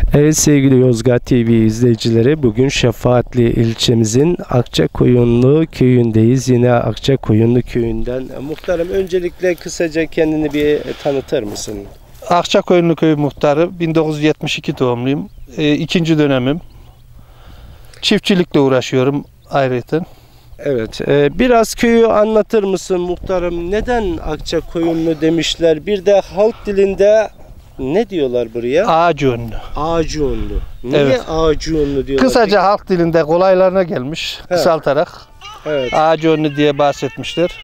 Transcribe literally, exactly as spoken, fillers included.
Evet sevgili Yozgat T V izleyicileri, bugün Şefaatli ilçemizin Akçakoyunlu köyündeyiz. Yine Akçakoyunlu köyünden. Muhtarım, öncelikle kısaca kendini bir tanıtır mısın? Akçakoyunlu köyü muhtarı, bin dokuz yüz yetmiş iki doğumluyum. E, ikinci dönemim. Çiftçilikle uğraşıyorum ayrıca. Evet, e, biraz köyü anlatır mısın muhtarım? Neden Akçakoyunlu demişler? Bir de halk dilinde ne diyorlar buraya? Ağacıönlü. Ağacıönlü. Niye Evet. Ağacıönlü diyorlar? Kısaca halk dilinde kolaylarına gelmiş, He. kısaltarak Evet. Ağacıönlü diye bahsetmişler.